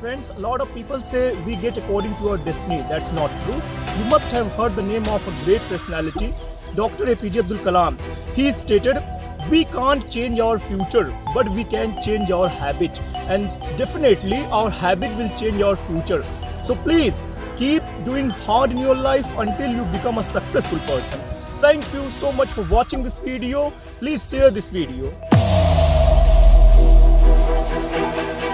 friends, a lot of people say we get according to our destiny. That's not true. You must have heard the name of a great personality, Dr. APJ Abdul Kalam. He stated, we can't change our future, but we can change our habit. And definitely our habit will change our future. So please keep doing hard in your life until you become a successful person. Thank you so much for watching this video. Please share this video.